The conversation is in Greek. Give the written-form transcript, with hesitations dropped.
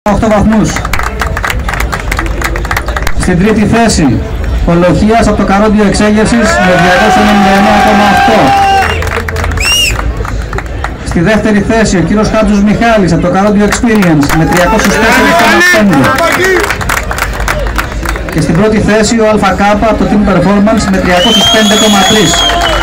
8 βαθμούς. Στην τρίτη θέση ο Λοχίας από το Καρόντιο Εξέγερσης με 299,8. Στη δεύτερη θέση ο κύριος Χάτζος Μιχάλης από το Καρόντιο Experience με 304,5. Και στην πρώτη θέση ο ΑΚ από το Team Performance με 305,3.